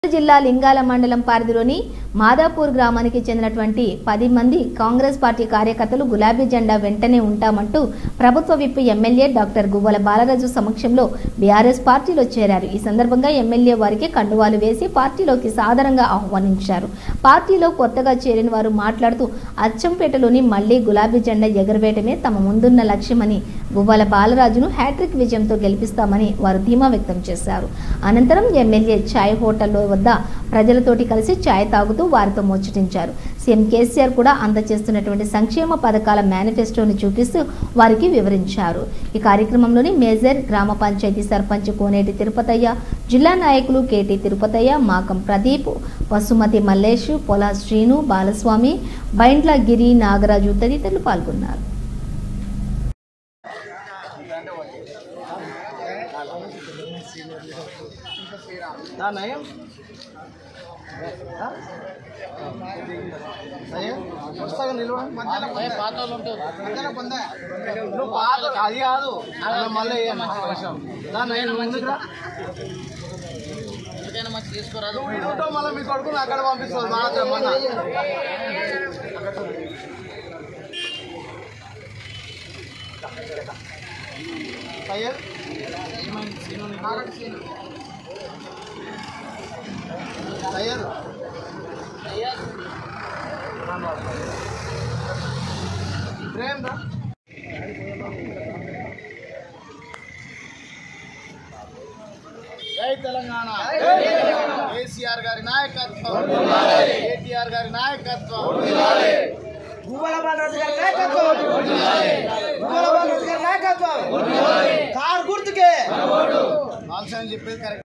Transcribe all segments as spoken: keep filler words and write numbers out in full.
జిల్లా లింగాల మండలం పరిధిలోని మాదాపూర్ గ్రామానికి చెందినటువంటి పది మంది కాంగ్రెస్ పార్టీ కార్యకర్తలు గులాబీ జెండా వెంటనే ఉంటామంటూ ప్రభుత్వ whip MLA doctor Guvvala Balaraju సమక్షంలో బీఆర్ఎస్ పార్టీలో చేరారు। ఈ సందర్భంగా ఎమ్మెల్యే వారికి కండువాలు వేసి పార్టీలోకి సాదరంగా ఆహ్వానించారు। పార్టీలో కొత్తగా చేరిన వారు మాట్లాడుతూ అచ్చంపేటలోని మళ్లీ గులాబీ జెండా ఎగరవేయటమే తమ ముందున్న లక్ష్యమని, గువ్వల బాలరాజును హ్యాట్రిక్ విజయంతో గెలిపిస్తామని వారు ధీమా వ్యక్తం చేశారు। అనంతరం ఎమ్మెల్యే ఛాయ్ హోటల్లో వద్ద ప్రజలతోటి కలిసి ఛాయ్ తాగుతూ వారితో ముచ్చటించారు। సీఎం కేసీఆర్ కూడా అందజేస్తున్నటువంటి సంక్షేమ పథకాల మేనిఫెస్టోని చూపిస్తూ వారికి వివరించారు। ఈ కార్యక్రమంలోని మేజర్ గ్రామ పంచాయతీ సర్పంచ్ కోనేటి తిరుపతయ్య, జిల్లా నాయకులు కేటీ తిరుపతయ్య, మాకం ప్రదీప్, వసుమతి మల్లేష్, పొలా శ్రీను, బాలస్వామి, బైండ్ల గిరి, నాగరాజు తదితరులు పాల్గొన్నారు। అది కాదు మళ్ళీ తీసుకురాదు మళ్ళీ మీ కొడుకు అక్కడ పంపిస్తుంది మన సయ్యద్ సయ్యద్ ప్రేమ్ రా జై తెలంగాణ, కేసీఆర్ గారి నాయకత్వం, కేటీఆర్ గారి నాయకత్వం, గువ్వల బాలరాజు గారి నాయకత్వం, గువ్వల బాలరాజు గారి నాయకత్వం, కారు గుర్తుకే ఆల్సని చెప్పేది కరెక్ట్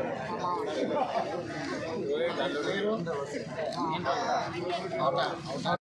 ఏంటో